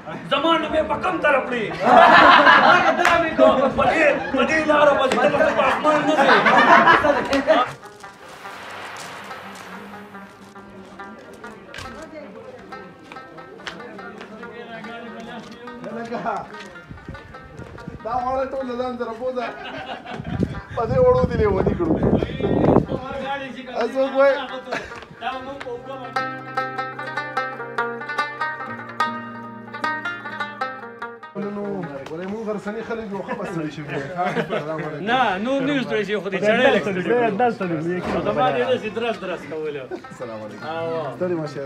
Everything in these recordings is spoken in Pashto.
زمان به په کوم طرف لري په دې لاره به ته په اسمان نه ځې دا واړه ټول ځان سره بوزه په دې وړو دي لیوني کړو اسو کوی غرسنی خلک یو خبر سره شي نه نو نیوز ته شي خو دې چړې لکه داس ته دی زما دې نه درس کوله السلام علیکم ستړي ماشه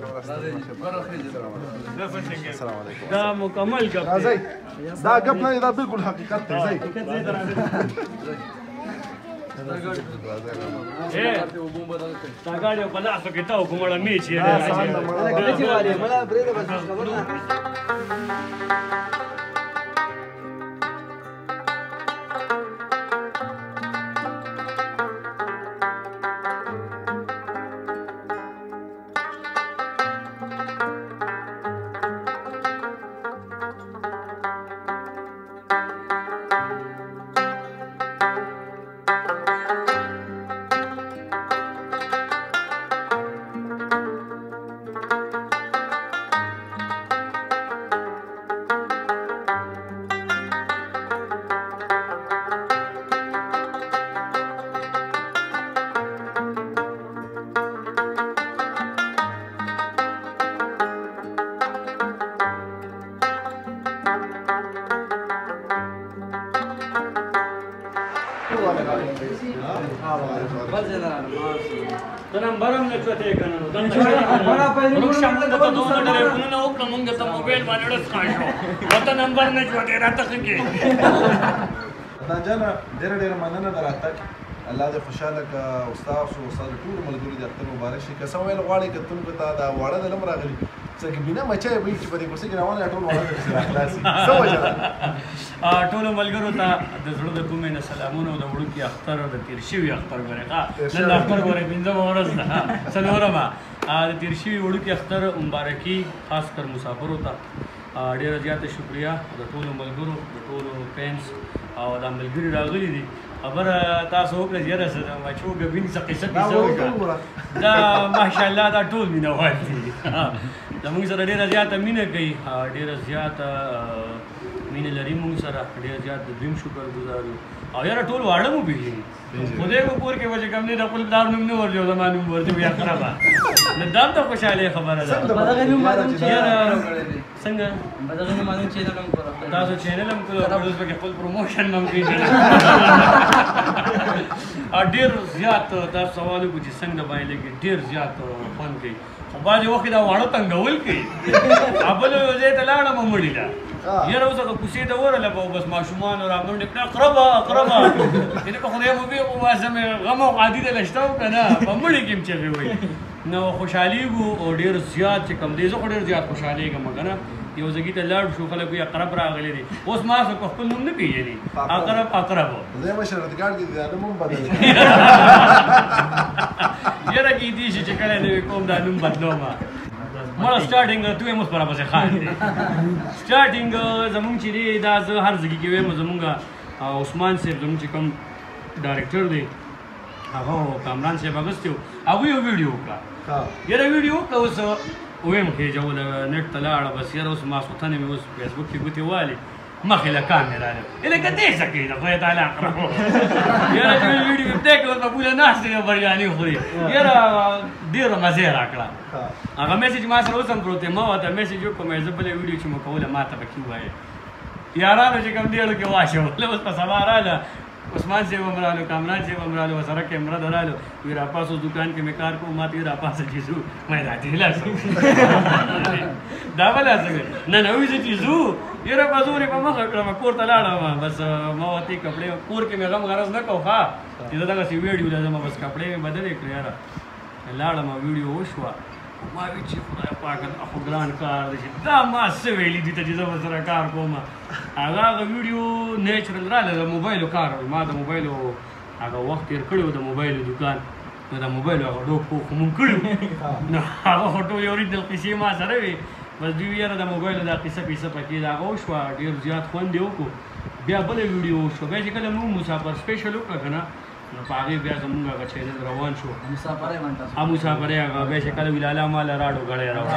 السلام علیکم دا مکمل غپ راځي دا غپ نه دا بالکل حقیقت دی ځي دا ګاډي په لاس کې تاو کومړه میچ یې نمبرم نه چوتې کنه نو دا شامل د دوه ټلیفونونه او کومه ته موبایل باندې ورسخاښو وته نمبر نه چوتې راته کې دا جنا ډېر مننه دراته الله دې خوشاله کا استاد او استاد ټول ملګری دې اختر مبارک شي که څو ویل غواړي که تم کو تا دا واړه د لم راغلي څنګه بنا مچای به چې په دې کوڅه کې روانه ټول واړه سره خلاصي سو وجه ټول ملګرو ته د زړه د کومې نه سلامونه د وړو کې اختر د تیر شوی اختر غره ښه نن اختر غره پنځم ورځ ده څلورمه د تیر شوی وړو کې اختر مبارکي خاص کر مسافرو ته ډیره زیاته شکریا د ټول ملګرو د ټول فینس او د ملګری راغلي دي خبره تاسو وکړه یاره سره ما چې وګبین څه قصه دا ماشاءالله دا ټول مینه وال دي زموږ سره ډیره زیاته مینه کوي ډیره زیاته مینه لري موږ سره ډیره زیات د دویم شکر ګزار یو او یاره ټول واړه مو پیژني خدای په کور کې وجه کم نه د خپل دار نوم نه ورجو زما نوم ورته بیا خرابه نه دام ته خوشاله خبره ده بدغه نوم معلوم چې څنګه بدغه نوم معلوم چې نه کوم تاسو چینل هم کولو اوس به خپل پروموشن هم کوي ډیر زیات تاسو سوال وکړي چې څنګه باندې کې ډیر زیات فن کوي خو باندې وخت دا واړه تنګول کوي ابل زه ته لاړم مړی دا یاره اوس هغه کوڅې ته ورله به بس ماشومان راغونډې کړه اقربه دې په خدای مو به واسم غم او عادي ده لشتو کنه په مړی کې چې وي نو خوشحالي وو او ډیر زیات چې کم دې زه ډیر زیات خوشحالي کوم کنه یو ځګی ته لاړ شو خلک یې اقرب راغلي دي اوس ما څه خپل نوم نه پیژني اقرب زه مشرت ګاډ کې دا نوم بدل یاره کې دي چې کله دې کوم دا نوم بدلوم مړه سټارټینګ دوی مو پر پسې خان دي سټارټینګ زمونږ چې دی دا زه هر ځای کې وایم زمونږ عثمان صاحب زمونږ چې کوم ډایرکټر دی هغه کامران صاحب اغوستیو هغه یو ویډیو وکړه یاره ویډیو وکړه اوس ویم کې جوړ نت ته لاړه بس یاره اوس ما سوتنه مې اوس فیسبوک کې ګوتې والي مخې له کامera له لکه دې سکه دا خدای تعالی اقرب یاره دې ویډیو په دې کې اوس په بوله ناس دې بریاني خوري یاره ډیره مزه راکړه هغه میسج ما سره اوس هم پروت ما ورته میسج وکړم زه بلې ویډیو چې مو کوله ما ته پکې ووایه یارانو چې کوم دیړو کې واچو اوس په سبا راله عثمان صاحب هم رالو کامران صاحب هم رالو سره کیمرا درالو وی را پاس دکان کې مې کار کوم ما ته را پاس چیزو مې راځي لا دا ولا څنګه نه نه وی چیزو یره بازوري په مخ کړم کور ته لاړم بس ما وتی کپڑے کور کې مې غم غرض نه کو ها چې دا څنګه ویډیو لازم بس کپڑے مې بدل کړ یاره لاړم ویډیو وشوا ما وی چې خدای پاک اخو ګران کار دی دا ما څه ویلې دي ته چې زه سره کار کوم هغه ویډیو نیچرل رااله د موبایل کار ما د موبایل هغه وخت تیر کړو د موبایل دکان نو د موبایل هغه ډوک کوم کړو نو هغه هټو یو ریډل قصې ما سره وی بس دوی یاره د موبایل دا قصه پکې دا وشوه ډېر زیات خوند یې وکړو بیا بله ویډیو وشوه بیا چې کله موږ مسافر سپیشل وکړه که نه نو په هغې بیا زمونږ هغه چینل روان شو مسافرۍ هغه بیا چې کله وي لالا ماله راډو ګړی راوړه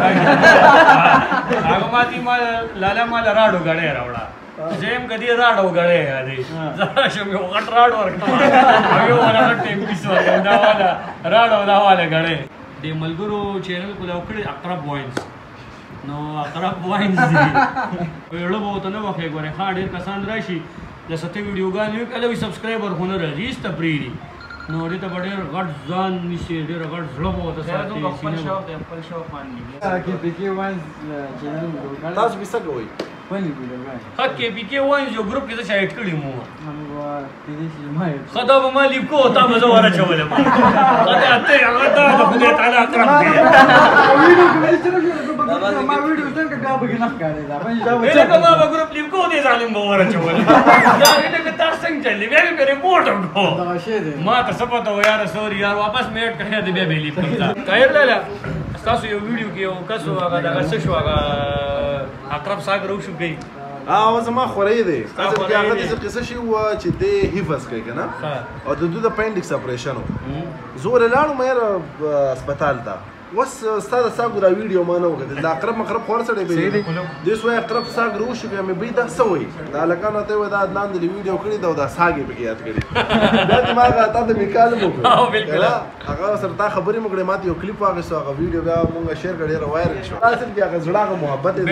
هغه ماتې لالا ماله راډو ګړی راوړه زه یم که دې راډو ګړی یادې زه راشم یو غټ راډ ورکړم او یو والا غټ ټیم پیس ورکړم دا والا راډو دا والا ګړی د ملګرو چینل کو دا وکړې اقرب واینز نو اقرب واینز دي ویړه به ورته نه وښیي ګورې ښه ډېر کسان راشي د ستې ویډیوګانې وي کله وي سبسکرایبر خو نه راځي هېڅ ته پرېږدي نو دې ته به ډېر غټ ځان نیسي ډېر غټ زړه به ورته ساتي تاسو به څه کوئ ښه کې پي کې واینز یو ګروپ کې زه شایډ کړي مو ښه دا به ما لیب کو تا به زه ورچولم ښه دا ته هغه دا د خدای تعالی اکرم دی لکه ما به ګروپ لیب کو دې ظالم به ورچولم دا لکه تاسو څنګه چلې بیا مې رپورټ وکړو ما ته څه پته و یاره سوري یار واپس مې اډ کړی دی بیا به لیب کوم طاهر لالا ستاسو یو ویډیو کې یو کس هغه دغه څه شو هغه اقرب ساګر وشو کوي زما خورۍ دی اصل کې هغه داسې قصه شوې وه چې دی حفظ کوي که نه او د دوی د اپینډکس اپریشن و زه ورې لاړم یاره هسپتال ته اوس ستا د ساګو دا ویډیو ما نه وکتل دا اقرب مقرب خو هر سړی پېژني دوی سوی اقرب ساګر وشو بیا مې بوی دا څه وایي دا هلکانو ته یې وایي دا عدنان دلې ویډیو کړې ده او دا ساګ یې پکې یاد کړي بیا چې ما هغه تا ته مې کال هم وکړو هغه سره تا خبرې مو کړې ما ته یو کلیپ واخیستو هغه ویډیو بیا مونږ شیر کړ ډېره وایرل شو اصل کې هغه زړه هغه محبت یې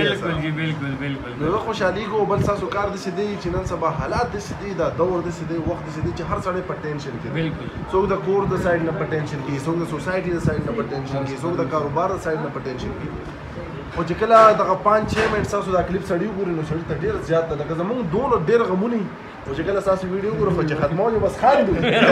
نو زه خوشحالېږو بل ستاسو کار داسې دی چې نن سبا حالات داسې دي دا دور داسې دی وخت داسې دی چې هر سړی په ټینشن کې دی څوک د کور د سایډ نه په ټینشن کې څوک د سوسایټي د سایډ نه په ټینشن کې څوک د کاروبار د سایډ نه په ټینشن کې خو چې کله دغه 5-6 منټ ستاسو دا کلیپ سړی وګوري نو سړي ته ډېر زیات ده لکه زمونږ دونه ډېر غمونه خو چې کله ستاسو ویډیو وګورو خو چې ختمول یو بس خاندو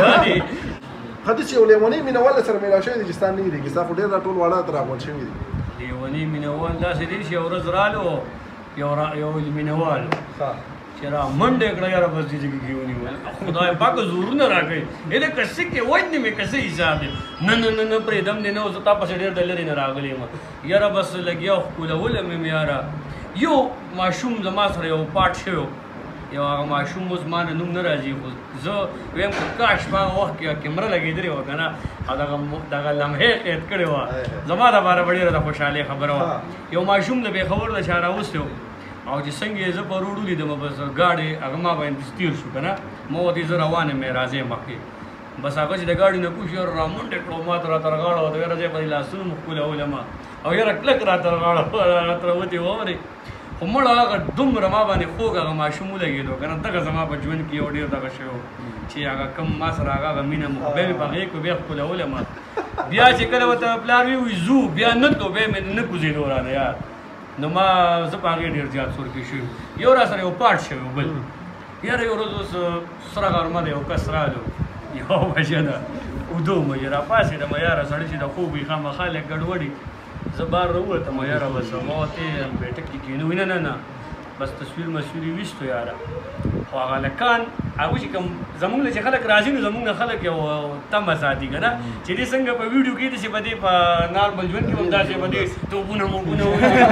ښه چې یو لیونی مینهوال سره میلاو شوی دی چې ستا نه هېرېږي ستا خو ډېر دا ټول واړه ته راغونډ شوي دي لیونی مینهوال داسې دی چې یو ورځ رالو یو مینهوال چې را منډه کړه یاره بس دې ځکه کې ونیول خدای پاک زورونه راکوي دا کسې کې وجنې مې کسې حساب دی نه پرېږدم دې نه زه تا پسې ډېر د لرې نه راغلی یم یاره بس لګیا ښکلولم یم یاره یو ماشوم زما سره یو پاټ شوی یو هغه ماشوم اوس ما نه نوم نه راځي خو زه ویم که کاش په هغه وخت کې کیمره لګېدلې وه که نه او دغه لمحې قید کړې وه زما دپاره به ډېره د خوشحالۍ خبره وه یو ماشوم د بېخبر د چا راوستی و او چې څنګه یې زه په روډ ولیدم بس ګاډۍ هغه ما باندې تیر شو که نه ما ورته زه روان یم راځې مخکې بس هغه چې د ګاډۍ نه کوش یاره رامنډې کړو ما ته راته رغاړه وته یاره زه یې په دې لاسونو مو ښکلولم او یاره کلک راته رغاړه راته راوتې واورې خو مړه هغه دومره ما باندې خوږ هغه ماشوم ولګېدو که نه دغه زما په ژوند کې یو ډېر دغه شی و چې هغه کم ما سره هغه مینه مو بیا مې په هغې کړو بیا ښکلولم بیا چې کله ورته پلار وي ځو بیا نه تلو بیا مې نه کوزېدو رانه یار نو ما زه په هغې ډېر زیات سورکې شوي یو را سره یو پاټ شوی بل یاره یو ورځ اوس سره غرمه د یو کس رالو 1 بجه ده 2 بجې راپاڅېدم یاره سړی چې د خوب وي خامخا لږ ګډوډي زه بار راووتم یاره بس ما ورته بیټک کې کښېنو نه بس تصویر مسویر یې ویستو یاره خو هغه هلکان هغوی چې کوم زمونږ نه چې خلک راځي نو زمونږ نه خلک یو تمه ساتي که نه چې دې څنګه په ویډیو کې داسې به دې په نارمل ژوند کې هم داسې به دې توپونه موپونه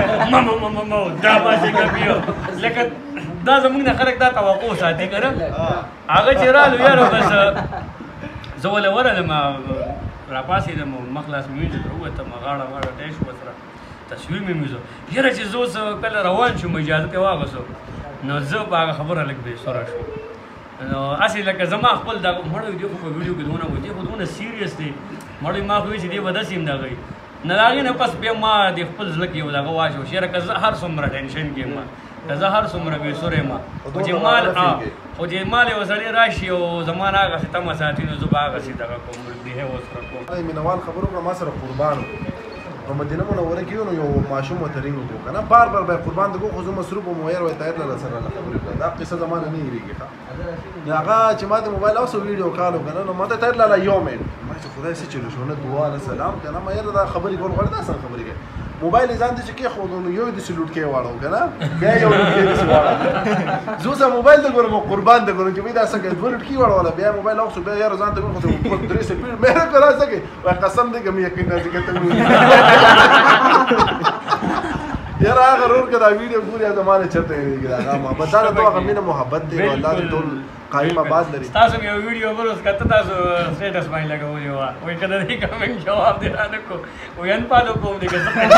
دا باسې کبي لکه دا زمونږ نه خلک دا توقع ساتي که نه هغه چې رالو یاره بس زه وله ورغلم راپاڅېدم مخ لاس مې وینځه ته ووتم غاړه ټی شو ورسره تصویر مې ویزو یاره چې زه اوس کله روان شوم اجازه ته واغوستو نو زه په هغه خبره لږ بېسوره شوم نو هسې لکه زما خپل دغه مړی دی خو په ویډیو کې دونه وایي دی خو دونه سیریس دی مړی ما خو وایي چې دی به داسې یم دغه وي نه د هغې نه پس بیا ما د خپل زړه کې یو دغه واچو چې یاره که زه هر څومره ټینشن کې یم که زه هر څومره بېسوره یم خو چې مال یو سړی راشي او زما نه هغسې تمه ساتي نو زه به هغسې دغه کوم بیهیو ورسره کوم مینهوال خبرو کړه ما سره قربان په مدینه منوره کې نو یو ماشوم ورته رینګ وکړو که نه بار به قربان ته کړو خو زه مصروف وم ویل وایي طاهر لاله سره خبرې کړه دا قصه زما نه هېرېږي ښه نو هغه چې ما د موبایل اوسه ویډیو کال وکړه نو ما ته طاهر لاله یو منټ ما چې خدای څه چلو شو نه دعا نه سلام که نه ما یاره دا خبرې کول غواړي دا څنګه خبرې کوي موبایل یې ځان ته چې کېښودو نو یو یې داسې لوټکۍ واړو که نه بیا یو لوټکۍ داسې واړه زه اوس موبایل ته ګورم او قربان ته ګورم چې وایي دا څنګه 2 لوټکۍ واړوله بیا موبایل اوسو بیا یاره ځان ته مې خو 3 سپیډ مې نه کړه څنګه وایي قسم دی که مې یقین نه چې که ته یاره هغه رور که دا ویډیو ګوري هغه زمانه چرته یېږي دا هغه محبت دا ته هغه مینه محبت دی او الله دې ټول قایم آباد لري تاسو یو ویډیو ورس کته تاسو سټیټس باندې لګولې و وای کله دې کمنټ جواب دی نه کو وای ان پالو کوم دې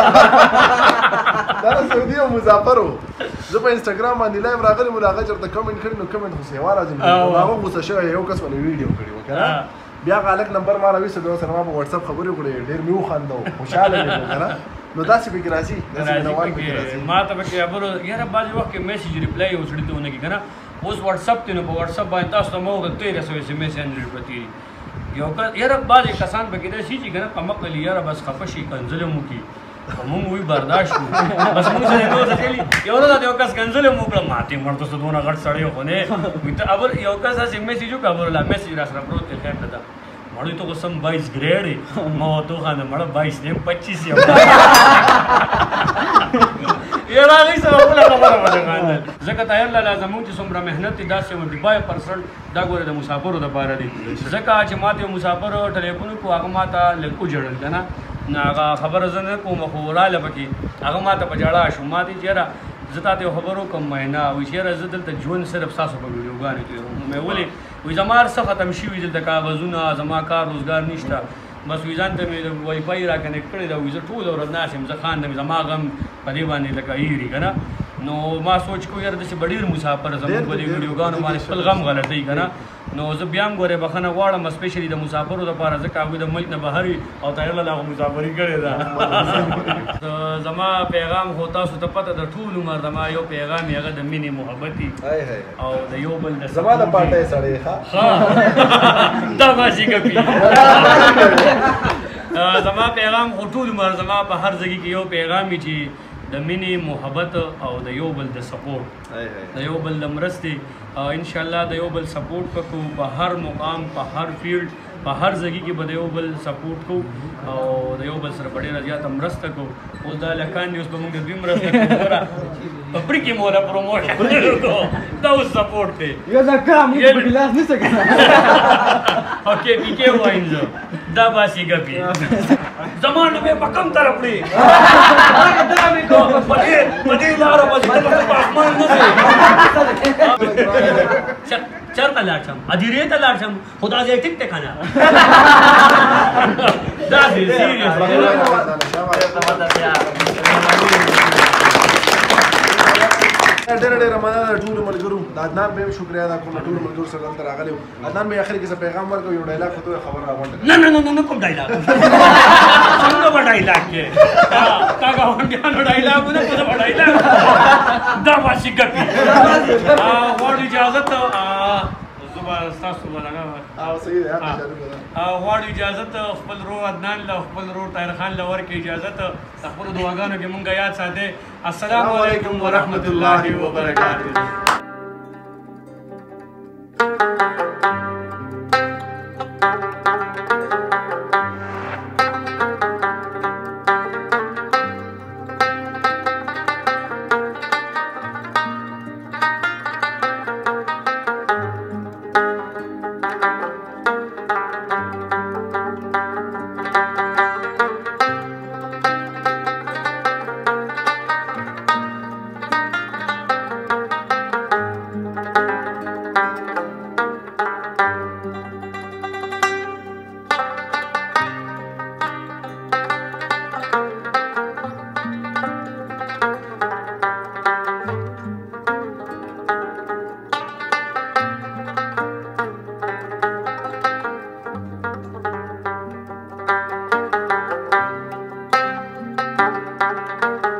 دا سعودي او مسافر وو زه په انسټاګرام باندې لایو راغلی مو هغه چرته کمنټ کړی نو کمنټ خو سیوا راځي هغه غوسه شوی یو کس باندې ویډیو کړی و کنه بیا غالک نمبر ما راوي سره سره ما په واتس اپ خبرې کړې ډېر مې وخاندو خوشاله یم کنه نو داسې به ګراسي ما ته به خبرو یاره باز وخت کې میسج ریپلای وسړی ته ونګي کنه اوس واتس اپ ته نو په واتس اپ باندې تاسو ته مو ته 1300 اس ام اس ان ریپتی یو یاره باز کسان به کې شي چې کنه قمقلی یاره بس خفشي کنزل مو کی مونږ وی برداشت بس مونږ سره نو څه چلی یو نه یو کس کنزل مو کړه ماته مرته څه دونه غټ سړی خو نه وي ته ابل یو کس اس میسج وکړه لا میسج را سره پروت ته خیر ده مړی ته کوم 22 ګریډ مو ته خانه مړ 22 نه 25 یو یاره هغه څه وکړه خبره وکړه ځکه ته الله لازم چې څومره مهنت دي داسې 95% دا ګوره د مسافرو د پاره دي ځکه چې ماته مسافر ټلیفون کو هغه ماته لکو جوړل کنه هغه خبره زنه کوم خو رااله پکې هغه ماته په جړه شو ماته چیرې زتا ته خبرو کوم مینا او چیرې زدل ته ژوند صرف تاسو په ویډیوګانې کې مې ولې وې زمار څه ختم شي وې د کاغذونه زما کار روزګار نشته بس ویزان ته مې وای فای را کنیکټ کړی دا وې ټول ورځ ناشم زه خان دې زما غم په دې باندې لکه ایری کنه نو ما سوچ کو یار د څه ډیر مسافر زموږ په دې ویډیوګانو باندې خپل غم غلطي کنه نو زه بیا هم ګوره بخنه غواړم سپیشلی د مسافرو لپاره ځکه هغوی د ملک نه بهر او تایله هغه مسافري کړې ده زما پیغام خو تاسو ته پته د ټول عمر زما یو پیغام هغه د مینې محبتي او د یو بل د زما د پټه سړی ښه دا ماشي کپی زما پیغام خو ټول عمر زما په هر ځای کې یو پیغام چې د مینې محبت او د یو بل د سپورټ د یو بل د مرستې ان شاء الله د یو بل سپورټ وکړو په هر مقام په هر فیلډ په هر ځای کې به د یو بل سپورټ کوو او د یو بل سره په ډېره زیاته مرسته کوو اوس دا لکان دي اوس به موږ د دوی مرسته کوو ګوره په پرکې مو له پروموشن دا اوس سپورټ دی یو دا کام موږ په ګلاس نشته کنه اوکې پیکې وایم زه دا باسي ګپي زمانه به په کوم طرف دی هغه دا مې کو په دې لارو باندې په اسمان نه دی چرته لاړ شم ادیرې ته لاړ شم خدا دې ټیک ټیک کنه دا دې سیریس ډېر ډېر مننه ټول ملګرو د عدنان به شکریا ادا کوم ټول ملګرو سره دلته راغلي عدنان به اخر کې څه پیغام ورکړ یو ډایلاګ خو خبر راغونډه نه کوم ډایلاګ څنګه به ډایلاګ کې کاګه وانډیانو ډایلاګ نه کوم ډایلاګ دا واشي ګپي غواړو اجازه ته زما تاسو ولګا او صحیح دی غواړو اجازه ته خپل رو عدنان له خپل رو طاهر خان له ورکې اجازه ته خپل دعاګانو کې مونږه یاد ساتي السلام علیکم ورحمت الله وبرکاته